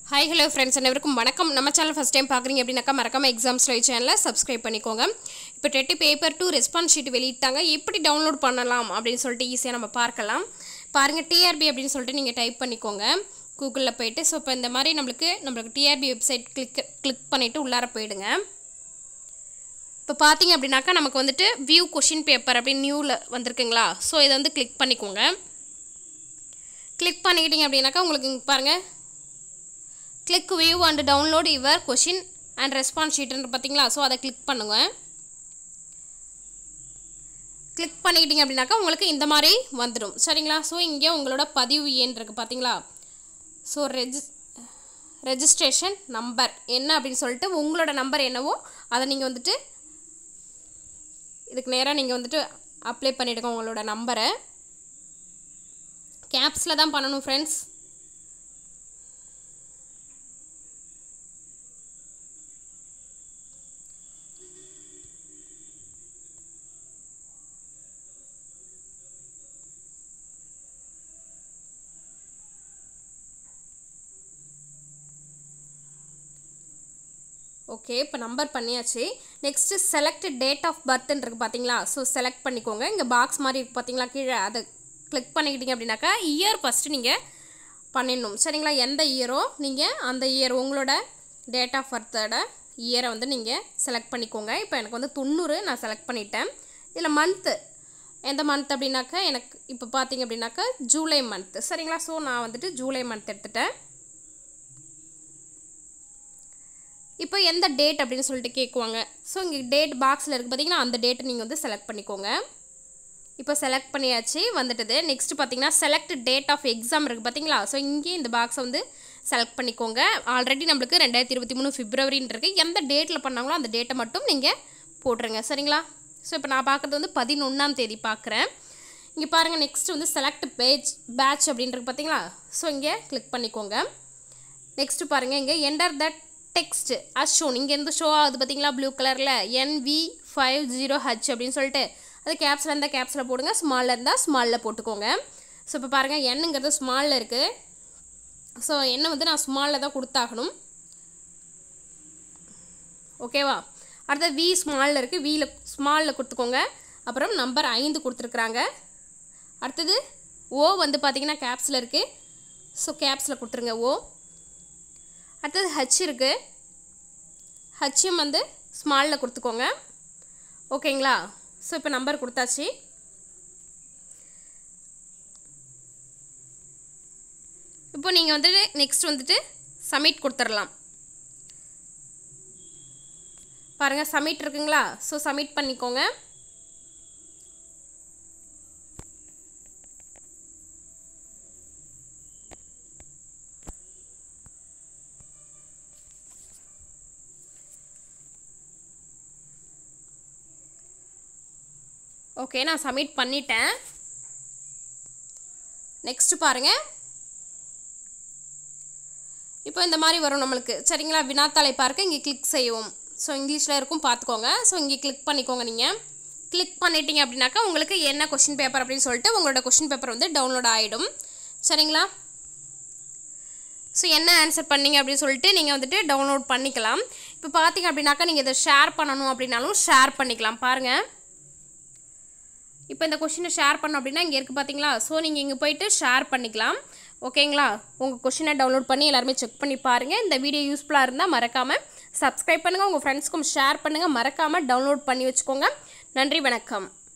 Hi hello friends அனைவருக்கும் வணக்கம் நம்ம சேனல் ஃபர்ஸ்ட் டைம் பார்க்குறீங்க அப்படினாக்கா மறக்காம எக்ஸாம்ஸ் லைவ் சேனலை சப்ஸ்கிரைப் பண்ணிக்கோங்க இப்போ TET பேப்பர் 2 ரெஸ்பான்ஸ் ஷீட் வெளியிட்டாங்க எப்படி டவுன்லோட் பண்ணலாம் அப்படினு சொல்லிட்டு ஈஸியா நம்ம பார்க்கலாம் பாருங்க TRB அப்படினு சொல்லிட்டு நீங்க டைப் பண்ணிக்கோங்க கூகுள்ல போய்ட்டு சோ இப்போ இந்த மாதிரி நமக்கு TRB வெப்சைட் கிளிக் பண்ணிட்டு உள்ளார போய்டுங்க இப்போ பாத்தீங்க அப்படினாக்கா நமக்கு வந்துட்டு வியூ क्वेश्चन பேப்பர் அப்படி நியூல வந்திருக்குங்களா சோ இத வந்து கிளிக் பண்ணிக்கோங்க கிளிக் பண்ணிட்டீங்க அப்படினாக்கா உங்களுக்கு இங்க பாருங்க Click view and download your question and response sheet ன்னு பாத்தீங்களா சோ அத கிளிக் பண்ணுங்க கிளிக் பண்ணிட்டீங்க அப்படினாக்கா உங்களுக்கு இந்த மாதிரி வந்துரும் சரிங்களா சோ இங்க உங்களோட பதிவு எண் இருக்கு பாத்தீங்களா சோ ரெஜிஸ்ட்ரேஷன் நம்பர் என்ன அப்படினு சொல்லிட்டு உங்களோட நம்பர் என்னவோ அத நீங்க வந்துட்டு இதுக்கு நேரா நீங்க வந்துட்டு அப்ளை பண்ணிடுங்க உங்களோட நம்பரை கேப்ஸ்ல தான் பண்ணனும் फ्रेंड्स ஓகே இப்போ நம்பர் பண்ணியாச்சு next select date of birth ன்னு இருக்கு பாத்தீங்களா சோ செலக்ட் பண்ணிக்கோங்க இங்க பாக்ஸ் மாதிரி இருக்கு பாத்தீங்களா கீழ அத கிளிக் பண்ணிட்டீங்க அப்படினாக்கா இயர் ஃபர்ஸ்ட் நீங்க பண்ணிடணும் சரிங்களா எந்த இயரோ நீங்க அந்த இயர் உங்களோட டேட் ஆஃப் பர்த்தோட இயரை வந்து நீங்க செலக்ட் பண்ணிக்கோங்க இப்போ எனக்கு வந்து 90 நான் செலக்ட் பண்ணிட்டேன் இதுல மந்த் எந்த மந்த் அப்படினாக்கா எனக்கு இப்போ பாத்தீங்க அப்படினாக்கா ஜூலை மந்த் சரிங்களா சோ நான் வந்துட்டு ஜூலை மந்த் எடுத்துட்டேன் இப்போ எந்த டேட் அப்படினு சொல்லிட்டு கேக்குவாங்க சோ இங்க டேட் பாக்ஸ்ல இருக்கு பாத்தீங்கன்னா அந்த டேட் நீங்க வந்து செலக்ட் பண்ணிக்கோங்க இப்போ செலக்ட் பண்ணியாச்சு வந்துட்டது நெக்ஸ்ட் பாத்தீங்கன்னா செலக்ட் டேட் ஆஃப் எக்ஸாம் இருக்கு பாத்தீங்களா சோ இங்க இந்த பாக்ஸ் வந்து செலக்ட் பண்ணிக்கோங்க ஆல்ரெடி நமக்கு 2023 பிப்ரவரி இருக்கு எந்த டேட்ல பண்ணாங்களோ அந்த டேட்டை மட்டும் நீங்க போடுங்க சரிங்களா சோ இப்போ நான் பார்க்கிறது வந்து 11 ஆம் தேதி பார்க்கறேன் இங்க பாருங்க நெக்ஸ்ட் வந்து செலக்ட் பேட்ச் அப்படினு இருக்கு பாத்தீங்களா சோ இங்க கிளிக் பண்ணிக்கோங்க நெக்ஸ்ட் பாருங்க இங்க enter the text as shown இங்க இருந்து ஷோ ஆகுது பாத்தீங்களா ப்ளூ கலர்ல NV50H அப்படினு சொல்லிட்டு அது கேப்ஸ்ல இருந்தா கேப்ஸ்ல போடுங்க ஸ்மால்ல இருந்தா ஸ்மால்ல போட்டுக்கோங்க சோ இப்போ பாருங்க nங்கிறது ஸ்மால்ல இருக்கு சோ n வந்து நான் ஸ்மால்ல தான் கொடுத்தாகணும் ஓகேவா அடுத்து V ஸ்மால்ல இருக்கு V ல ஸ்மால்ல கொடுத்துக்கோங்க அப்புறம் நம்பர் 5 கொடுத்திருக்காங்க அடுத்து O வந்து பாத்தீங்கன்னா கேப்ஸ்ல இருக்கு சோ கேப்ஸ்ல கொடுத்துருங்க O அடுத்து H இருக்கு H வந்து ஸ்மால்ல கொடுத்துக்கோங்க ஓகேங்களா சோ இப்போ நம்பர் கொடுத்தாச்சு இப்போ நீங்க வந்து நெக்ஸ்ட் வந்துட்டு சப்மிட் கொடுத்துறலாம் பாருங்க சப்மிட் இருக்குங்களா சோ சப்மிட் பண்ணிக்கோங்க ஓகே நான் சப்மிட் பண்ணிட்டேன் நெக்ஸ்ட் பாருங்க இப்போ இந்த மாதிரி வரும் நமக்கு சரிங்களா வினாத்தாளை பார்க்க இங்க கிளிக் செய்வோம் சோ இங்கிலீஷ்ல இருக்கும் பாத்துக்கோங்க சோ இங்க கிளிக் பண்ணிக்கோங்க நீங்க கிளிக் பண்ணிட்டீங்க அப்படினாக்கா உங்களுக்கு என்ன क्वेश्चन பேப்பர் அப்படினு சொல்லிட்டு உங்களோட क्वेश्चन பேப்பர் வந்து டவுன்லோட் ஆயிடும் சரிங்களா சோ என்ன ஆன்சர் பண்ணீங்க அப்படி சொல்லிட்டு நீங்க வந்துட்டு டவுன்லோட் பண்ணிக்கலாம் இப்போ பாத்தீங்க அப்படினாக்கா நீங்க இத ஷேர் பண்ணனும் அப்படினாலும் ஷேர் பண்ணிக்கலாம் பாருங்க இப்போ இந்த क्वेश्चन ஷேர் பண்ணனும் அப்படினா இங்க இருக்கு பாத்தீங்களா சோ நீங்க இங்க போய்ட்டு ஷேர் பண்ணிக்கலாம் ஓகேங்களா உங்க क्वेश्चन டவுன்லோட் பண்ணி எல்லாரும் செக் பண்ணி பாருங்க இந்த வீடியோ யூஸ்ஃபுல்லா இருந்தா மறக்காம Subscribe பண்ணுங்க உங்க फ्रेंड्सக்கும் ஷேர் பண்ணுங்க மறக்காம டவுன்லோட் பண்ணி வெச்சுக்கோங்க நன்றி வணக்கம்